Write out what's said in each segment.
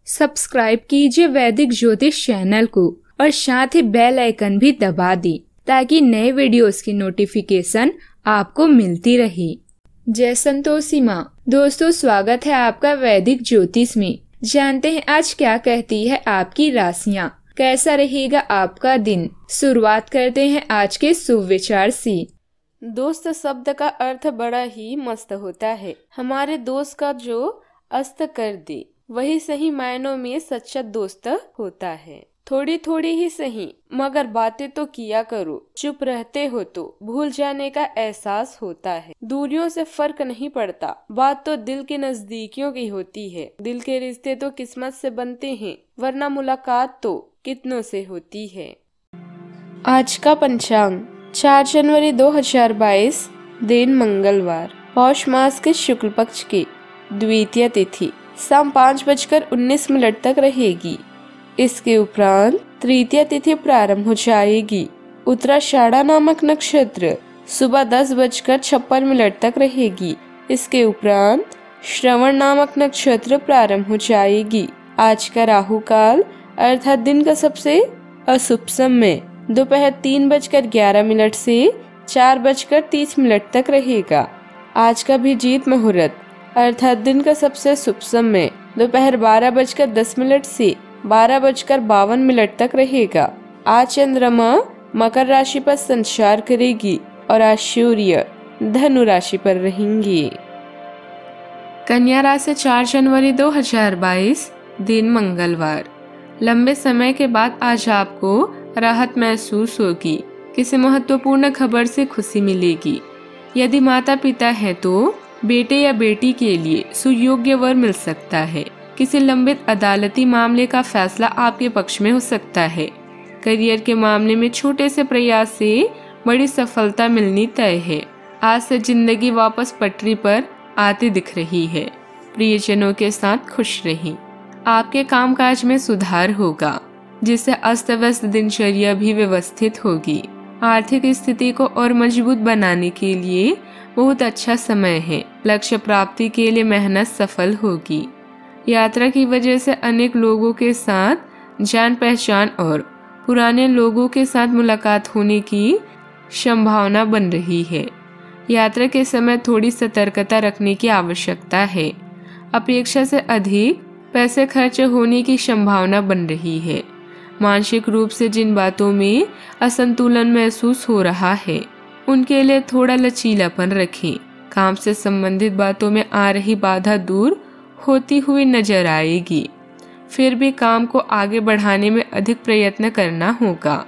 Subscribe कीजिए वैदिक ज्योतिष चैनल को और साथ ही बेल आइकन भी दबा दी ताकि नए वीडियोस की नोटिफिकेशन आपको मिलती रहे। जय संतोषी माँ। दोस्तों, स्वागत है आपका वैदिक ज्योतिष में। जानते हैं आज क्या कहती है आपकी राशियाँ, कैसा रहेगा आपका दिन। शुरुआत करते हैं आज के शुभ विचार से। दोस्त शब्द का अर्थ बड़ा ही मस्त होता है। हमारे दोस्त का जो अस्त कर दे वही सही मायनों में सच्चा दोस्त होता है। थोड़ी थोड़ी ही सही मगर बातें तो किया करो। चुप रहते हो तो भूल जाने का एहसास होता है। दूरियों से फर्क नहीं पड़ता, बात तो दिल की नजदीकियों की होती है। दिल के रिश्ते तो किस्मत से बनते हैं, वरना मुलाकात तो कितनों से होती है। आज का पंचांग 4 जनवरी 2022, दिन मंगलवार, पौष मास के शुक्ल पक्ष की द्वितीय तिथि शाम 5:19 तक रहेगी। इसके उपरांत तृतीय तिथि प्रारंभ हो जाएगी। उत्तराषाढ़ा नामक नक्षत्र सुबह 10:56 तक रहेगी। इसके उपरांत श्रवण नामक नक्षत्र प्रारंभ हो जाएगी। आज का राहु काल अर्थात दिन का सबसे अशुभ समय दोपहर 3:11 से 4:30 तक रहेगा। आज का अभिजीत मुहूर्त अर्थात दिन का सबसे शुभ समय दोपहर 12:10 से 12:52 तक रहेगा। आज चंद्रमा मकर राशि पर संचार करेगी और आज सूर्य धनु राशि पर रहेंगी। कन्या राशि 4 जनवरी 2022, दिन मंगलवार, लंबे समय के बाद आज आपको राहत महसूस होगी। किसी महत्वपूर्ण खबर से खुशी मिलेगी। यदि माता पिता है तो बेटे या बेटी के लिए सुयोग्य वर मिल सकता है। किसी लंबित अदालती मामले का फैसला आपके पक्ष में हो सकता है। करियर के मामले में छोटे से प्रयास से बड़ी सफलता मिलनी तय है। आज से जिंदगी वापस पटरी पर आती दिख रही है। प्रियजनों के साथ खुश रहें। आपके कामकाज में सुधार होगा, जिससे अस्त व्यस्त दिनचर्या भी व्यवस्थित होगी। आर्थिक स्थिति को और मजबूत बनाने के लिए बहुत अच्छा समय है। लक्ष्य प्राप्ति के लिए मेहनत सफल होगी। यात्रा की वजह से अनेक लोगों के साथ जान पहचान और पुराने लोगों के साथ मुलाकात होने की संभावना बन रही है। यात्रा के समय थोड़ी सतर्कता रखने की आवश्यकता है। अपेक्षा से अधिक पैसे खर्च होने की संभावना बन रही है। मानसिक रूप से जिन बातों में असंतुलन महसूस हो रहा है उनके लिए थोड़ा लचीलापन रखें। काम से संबंधित बातों में आ रही बाधा दूर होती हुई नजर आएगी। फिर भी काम को आगे बढ़ाने में अधिक प्रयत्न करना होगा।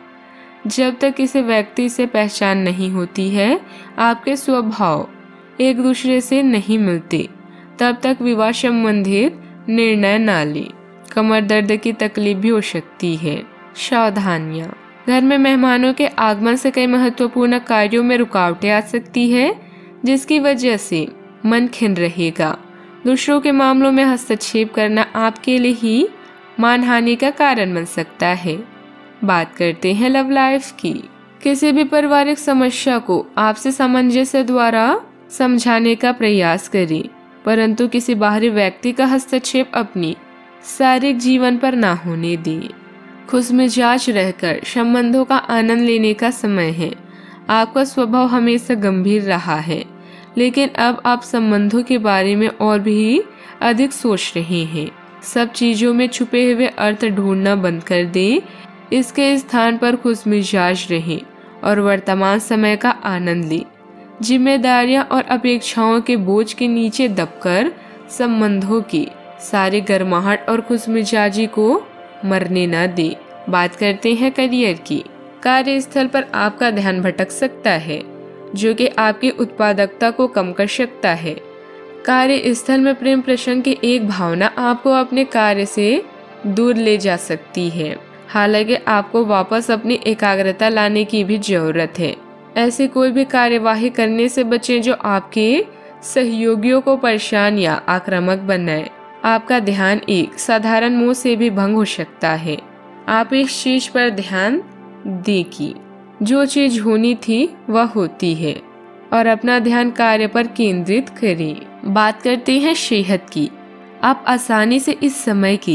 जब तक किसी व्यक्ति से पहचान नहीं होती है, आपके स्वभाव एक दूसरे से नहीं मिलते, तब तक विवाह संबंधित निर्णय न लें। कमर दर्द की तकलीफ भी हो सकती है। सावधानियां। घर में मेहमानों के आगमन से कई महत्वपूर्ण कार्यों में रुकावटें आ सकती है, जिसकी वजह से मन खिन्न रहेगा। दूसरों के मामलों में हस्तक्षेप करना आपके लिए ही मानहानि का कारण बन सकता है। बात करते हैं लव लाइफ की। किसी भी पारिवारिक समस्या को आपसे सामंजस्य द्वारा समझाने का प्रयास करें, परंतु किसी बाहरी व्यक्ति का हस्तक्षेप अपनी शारीरिक जीवन पर ना होने दें। खुशमिजाज रहकर संबंधों का आनंद लेने का समय है। आपका स्वभाव हमेशा गंभीर रहा है, लेकिन अब आप संबंधों के बारे में और भी अधिक सोच रहे हैं। सब चीजों में छुपे हुए अर्थ ढूंढना बंद कर दें। इसके स्थान पर खुशमिजाज रहें और वर्तमान समय का आनंद लें। जिम्मेदारियां और अपेक्षाओं के बोझ के नीचे दबकर संबंधों की सारी गर्माहट और खुशमिजाजी को मरने न दे। बात करते हैं करियर की। कार्यस्थल पर आपका ध्यान भटक सकता है, जो कि आपकी उत्पादकता को कम कर सकता है। कार्यस्थल में प्रेम प्रसंग की एक भावना आपको अपने कार्य से दूर ले जा सकती है। हालांकि आपको वापस अपनी एकाग्रता लाने की भी जरूरत है। ऐसी कोई भी कार्यवाही करने से बचें जो आपके सहयोगियों को परेशान या आक्रामक बनाए। आपका ध्यान एक साधारण मोह से भी भंग हो सकता है। आप इस चीज पर ध्यान दें कि जो चीज होनी थी वह होती है और अपना ध्यान कार्य पर केंद्रित करें। बात करते हैं सेहत की। आप आसानी से इस समय की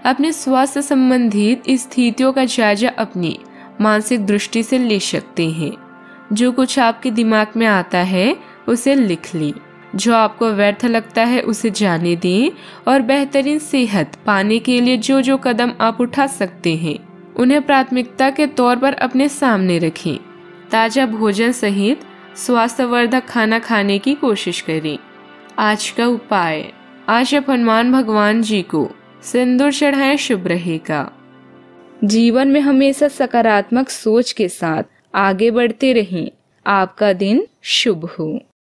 अपने स्वास्थ्य संबंधित स्थितियों का जायजा अपनी मानसिक दृष्टि से ले सकते हैं। जो कुछ आपके दिमाग में आता है उसे लिख लें। जो आपको व्यर्थ लगता है उसे जाने दें और बेहतरीन सेहत पाने के लिए जो जो कदम आप उठा सकते हैं उन्हें प्राथमिकता के तौर पर अपने सामने रखें। ताजा भोजन सहित स्वास्थ्यवर्धक खाना खाने की कोशिश करें। आज का उपाय, आज आप हनुमान भगवान जी को सिंदूर चढ़ाएं, शुभ रहेगा। जीवन में हमेशा सकारात्मक सोच के साथ आगे बढ़ते रहें। आपका दिन शुभ हो।